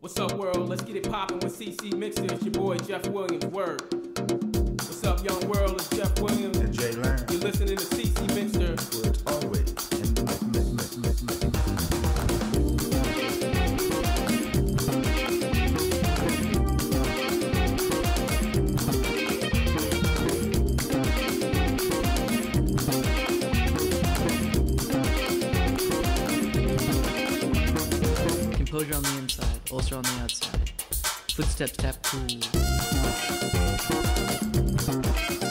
What's up, world? Let's get it poppin' with CC Mixer. It's your boy Jeff Williams. Word. What's up, young world? It's Jeff Williams and Jay Lang. You're listening to CC Mixer. Where it's always in the Composure on the inside, ulcer on the outside. Footsteps tap cool.